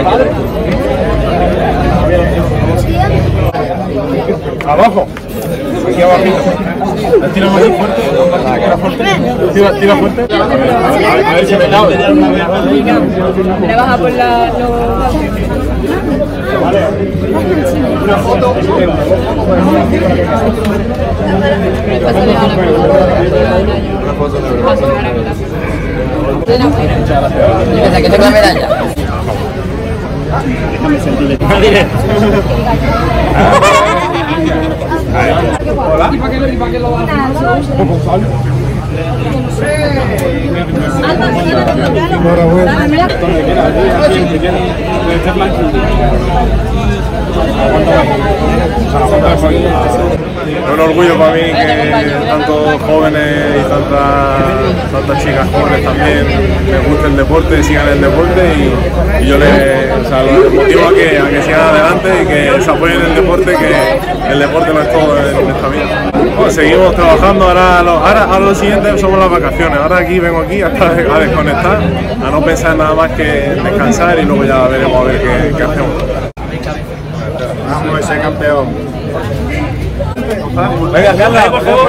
Abajo. Aquí abajito. Tira más fuerte. Tira fuerte. A ver si me cabe. Le baja por la... Una foto. ¿Y piensa que tengo la medalla? Déjame sentirle. Hola. ¿Y para qué lo vas a hacer? Es un orgullo para mí que tantos jóvenes y tantas chicas jóvenes también les guste el deporte, sigan el deporte y yo los motivo a que sigan adelante y que se apoyen en el deporte, que el deporte no es todo en esta vida. Bueno, seguimos trabajando, ahora lo siguiente somos las vacaciones, ahora vengo aquí a desconectar, a no pensar nada más que descansar y luego ya veremos a ver qué hacemos. Vamos a ser campeón. Venga, Carla, por favor.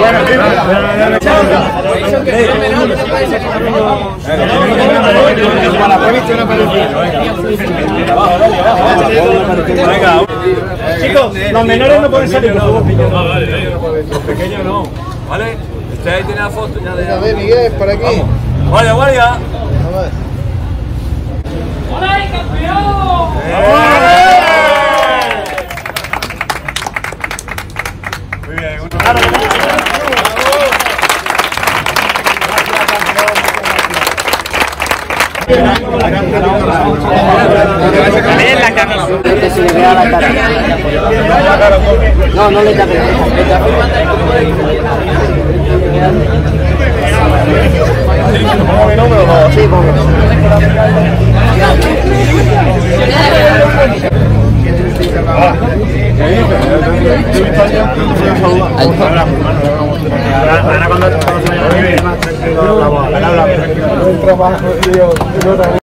Venga. Chicos, los menores no pueden salir, por favor. Los pequeños no. ¿Vale? Usted ahí tiene la foto ya de... A ver, Miguel, por aquí. Guardia, guardia. ¡Hola, campeón! Muy bien. No, no le tapé. ¿Pongo mi número o no? Sí, pongo. Ahora cuando se vaya a vivir,